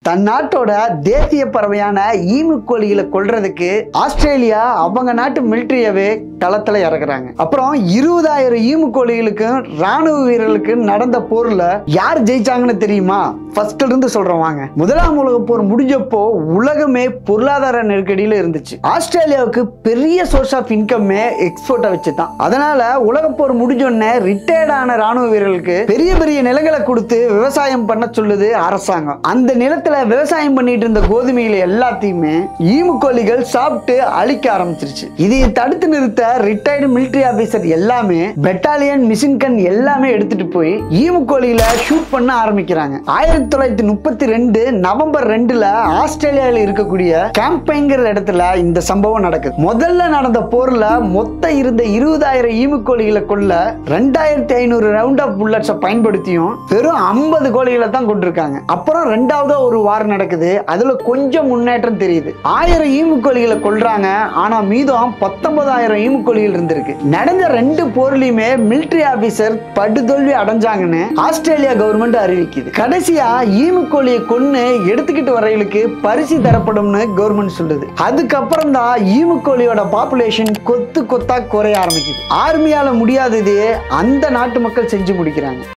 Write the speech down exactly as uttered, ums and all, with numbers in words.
தன் நாட்டோட தேசிய பறவையான ஈமு கோழிகளை கொல்றதுக்கு ஆஸ்திரேலியா அவங்க நாட்டு மிலிட்டரியவே களத்துல இறக்குறாங்க. அப்புறம் இருபதாயிரம் ஈமு கோழிகளுக்கும் ராணுவ வீரர்களுக்கு நடந்த போர்ல யார் ஜெயிச்சாங்கன்னு தெரியுமா? ஃபர்ஸ்ட்ல இருந்து சொல்றோம் வாங்க. முதலாம் உலக போர் முடிஞ்சப்போ உலகமே பொருளாதார நெருக்கடியில இருந்துச்சு. ஆஸ்திரேலியாவுக்கு பெரிய சோர்ஸ் ஆஃப் இன்கம்மே எக்ஸ்போர்ட்டை வச்சுதான். அதனால உலக போர் முடிஞ்சோடனே ரிட்டையர்ட் ஆன ராணுவ வீரர்களுக்கு பெரிய பெரிய நிலங்களை கொடுத்து விவசாயம் பண்ண சொல்லுது அரசாங்கம். அந்த நிலத்துல விவசாயம் பண்ணிட்டு இருந்த கோதுமைகளை எல்லாத்தையுமே ஈமு கோழிகள் சாப்பிட்டு அழிக்க ஆரம்பிச்சிருச்சு. இதை தடுத்து நிறுத்த ரிட்டையர்டு மிலிட்டரி ஆபீசர் எல்லாமே பெட்டாலியன் மிஷின் கன் எல்லாமே எடுத்துட்டு போய் ஈமு கோழிகளை ஷூட் பண்ண ஆரம்பிக்கிறாங்க. ஆயிரத்தி தொள்ளாயிரத்தி முப்பத்தி ரெண்டு நவம்பர் ரெண்டுல ஆஸ்திரேலியாவில் இருக்கக்கூடிய கேம்பைங்கிற இடத்துல இந்த சம்பவம் நடக்குது. முதல்ல நடந்த போர்ல மொத்த இருந்த இருபதாயிரம் ஈமு கோழிகளை கொல்ல ரெண்டாயிரத்தி ஐநூறு ரவுண்ட் ஆஃப் புல்லட்ஸை பயன்படுத்தியும் வெறும் ஐம்பது கோழிகளை தான் கொண்டிருக்காங்க. அப்புறம் ரெண்டாவது ஒரு வார் நடக்குது. அதுல கொஞ்சம் முன்னேற்றம் தெரியுது. ஆயிரம் ஈமு கோழிகளை கொல்றாங்க. ஆனா மீதம் பத்தொன்பதாயிரம் ஈமு கோழிகள் இருந்திருக்கு. நடந்த ரெண்டு போர்லயுமே மிலிட்டரி ஆபீசர் படுதோல்வி அடைஞ்சாங்கன்னு ஆஸ்திரேலியா கவர்மெண்ட் அறிவிக்குது. கடைசியா ஈமு கோழியை கொன்னு எடுத்துக்கிட்டு வரையிலுக்கு பரிசு தரப்படும்னு கவர்மெண்ட் சொல்லுது. அதுக்கப்புறம் தான் ஈமு கோழியோட பாப்புலேஷன் கொத்து கொத்தா குறைய ஆரம்பிக்குது. ஆர்மியால முடியாததே அந்த நாட்டு மக்கள் செஞ்சு முடிக்கிறாங்க.